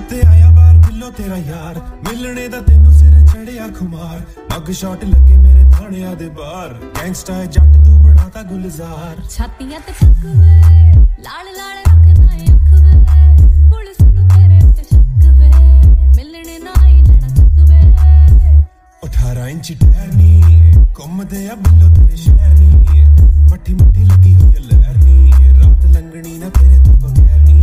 ते आया बार दिलों तेरा यार, मिलने दा तेनू सिर चढ़िया खुमार, मग शॉट लगे मेरे थाने दे बार, गैंगस्टा है जट तू बनाता गुलजार। छातियां ते तक वे लाल लाल रखदा है अख वे, पुलिस नू तेरे ते शक वे, मिलने ना आई लेना तक वे। 18 इंच टहरनी घुमदे आ बिल्लो तेरे शहरनी, मट्ठी मट्ठी लगी हुई है लहरनी, रात लंघनी ना तेरे तो बगैर नी।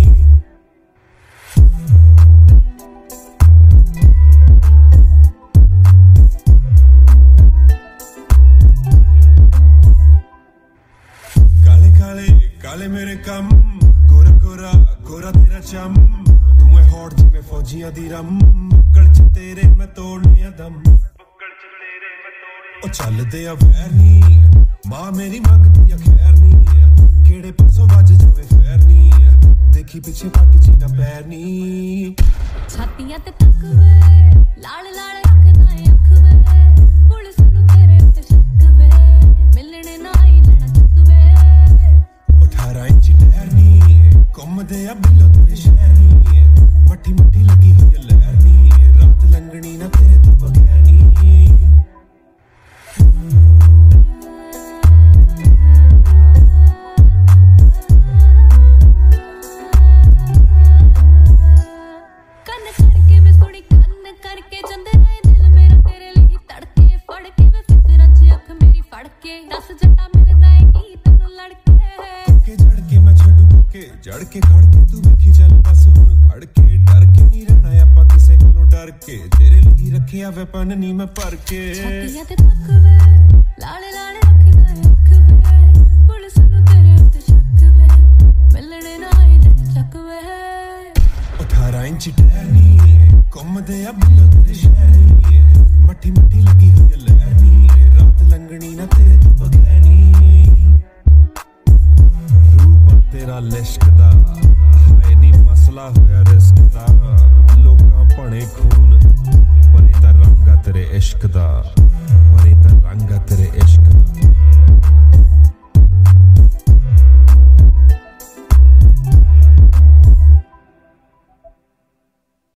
काले काले काले मेरे कम, गोरा गोरा गोरा तेरा चम, तू है हॉट जिवें फौजियां दी रम, बुक्कल च तेरे मैं तोड़ने दम, ओ चलदे आ वैर नी, मां मेरी मंगदी आ खैर नी, केड़े पासों वज जावे फैर नी, देखी पिछे पट जी ना पैर नी। छातियां ते तक वे लाल लाल रखदा है अख वे, पुलिस नू तेरे ते शक वे, मिलने ना आई लेना तक वे। 18 इंच टहरनी घुमदे आ बिल्लो तेरे शहरनी, मट्ठी मट्ठी लगी हुई है लहरनी, रात लंघनी ना तेरे तो बगैर नी। करके जंदे रहे दिल मेरा तेरे लिए तड़के, फड़ के वे फिकरां च अख मेरी फड़ के, 10 जट्टा मिलदा है की तन्नू लड़के, के जड़ के मैं छड्डू के जड़ के खड़ के तू वेखी चल बस हुण खड़ के, डर के नहीं रहना आपां किसे कोलों डर के, तेरे लिए रखिया वेपन नी मैं भर के। छातियां ते तक वे लाल लाल रखदा है अख वे, पुलिस नू तेरे ते शक वे, मिलने ना आई लेना चक वे। 18 इंच टहरनी घुमदे आ बिल्लो तेरे शहरनी, मट्ठी मट्ठी लगी हुई है लहरनी, रात लंघनी ना तेरे तो बगैर नी। रूप तेरा लिश्क दा हाय नी मसला होया रिस्क दा, लोकां भणे खून पर इता रंग तेरे इश्क दा।